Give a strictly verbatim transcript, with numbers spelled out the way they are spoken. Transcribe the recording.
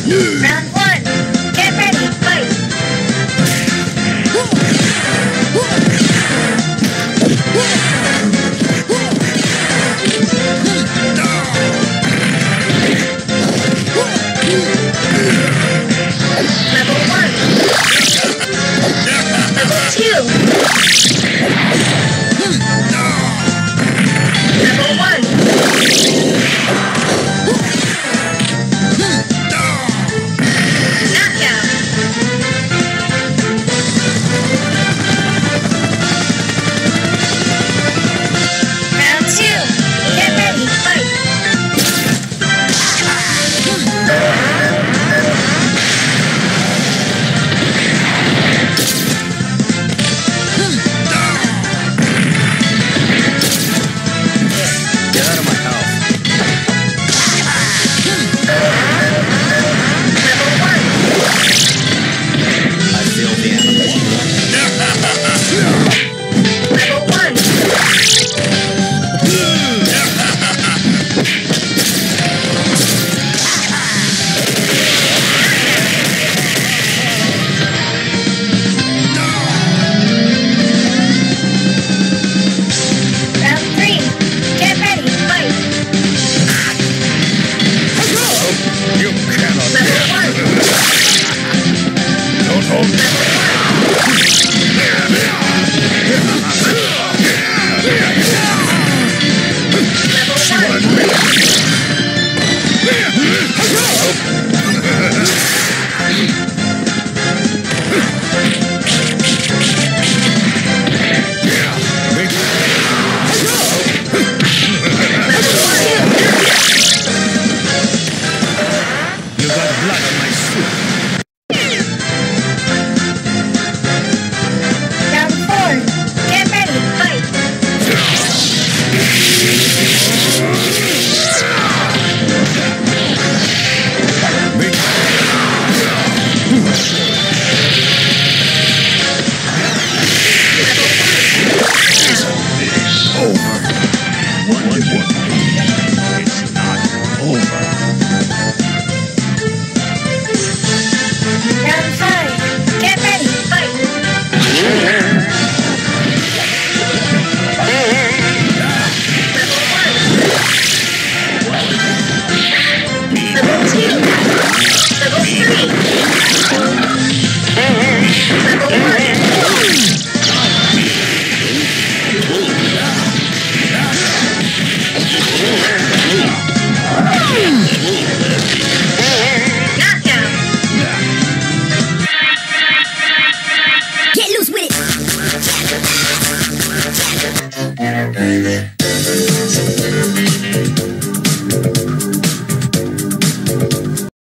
Round one. Get ready, fight. Level one. Level two. Level one. Knockout. Round two. Get ready, fight. Get out of my house. Level one. I feel the animal. Level one. Round three. Get ready, fight. You cannot. Level one. Don't hold me. Level one. You got blood on my suit. Round four. Get ready, fight. Over. One more thing. It's not over. Round five. Get ready, fight. Level one. Level two. Level three. Level one.